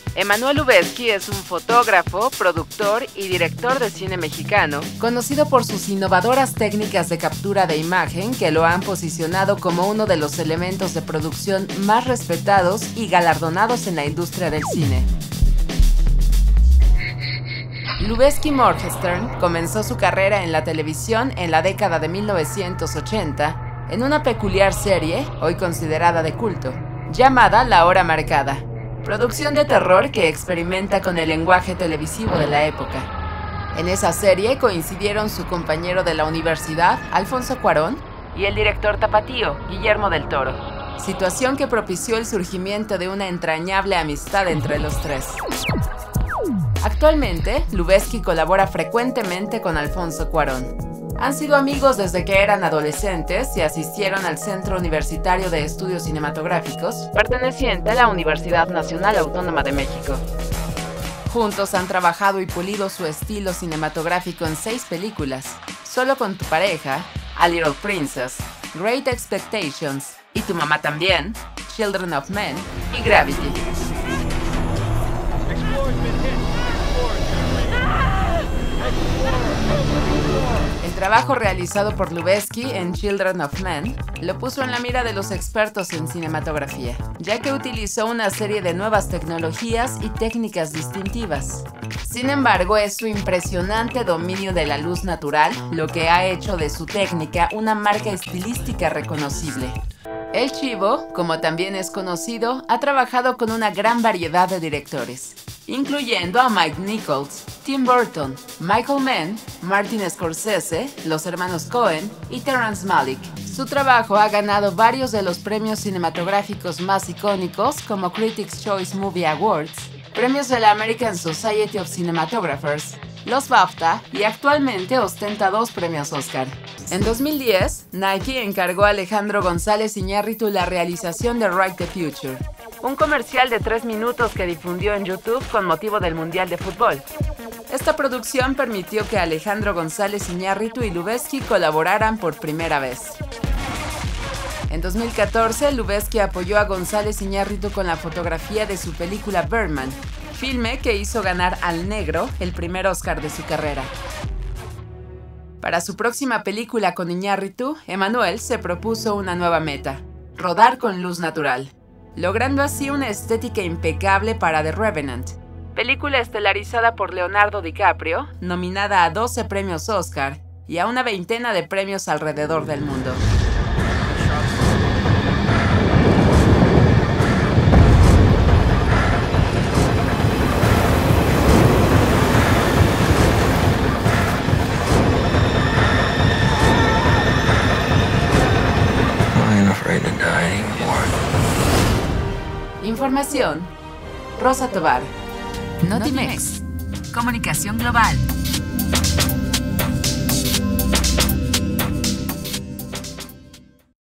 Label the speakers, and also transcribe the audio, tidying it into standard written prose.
Speaker 1: Emanuel Lubezki es un fotógrafo, productor y director de cine mexicano, conocido por sus innovadoras técnicas de captura de imagen que lo han posicionado como uno de los elementos de producción más respetados y galardonados en la industria del cine. Lubezki Morgenstern comenzó su carrera en la televisión en la década de 1980 en una peculiar serie, hoy considerada de culto, llamada La Hora Marcada, producción de terror que experimenta con el lenguaje televisivo de la época. En esa serie coincidieron su compañero de la universidad, Alfonso Cuarón, y el director tapatío, Guillermo del Toro, situación que propició el surgimiento de una entrañable amistad entre los tres. Actualmente, Lubezki colabora frecuentemente con Alfonso Cuarón. Han sido amigos desde que eran adolescentes y asistieron al Centro Universitario de Estudios Cinematográficos, perteneciente a la Universidad Nacional Autónoma de México. Juntos han trabajado y pulido su estilo cinematográfico en 6 películas: Solo con tu pareja, A Little Princess, Great Expectations, Y tu mamá también, Children of Men y Gravity. El trabajo realizado por Lubezki en Children of Men lo puso en la mira de los expertos en cinematografía, ya que utilizó una serie de nuevas tecnologías y técnicas distintivas. Sin embargo, es su impresionante dominio de la luz natural lo que ha hecho de su técnica una marca estilística reconocible. El Chivo, como también es conocido, ha trabajado con una gran variedad de directores, incluyendo a Mike Nichols, Tim Burton, Michael Mann, Martin Scorsese, los hermanos Coen y Terrence Malick. Su trabajo ha ganado varios de los premios cinematográficos más icónicos como Critics' Choice Movie Awards, premios de la American Society of Cinematographers, los BAFTA y actualmente ostenta 2 premios Oscar. En 2010, Nike encargó a Alejandro González Iñárritu la realización de Ride the Future, un comercial de 3 minutos que difundió en YouTube con motivo del Mundial de Fútbol. Esta producción permitió que Alejandro González Iñárritu y Lubezki colaboraran por primera vez. En 2014, Lubezki apoyó a González Iñárritu con la fotografía de su película Birdman, filme que hizo ganar al negro el primer Oscar de su carrera. Para su próxima película con Iñárritu, Emanuel se propuso una nueva meta: rodar con luz natural, logrando así una estética impecable para The Revenant, película estelarizada por Leonardo DiCaprio, nominada a 12 premios Oscar y a una veintena de premios alrededor del mundo. Información: Rosa Tobar. Notimex. Comunicación global.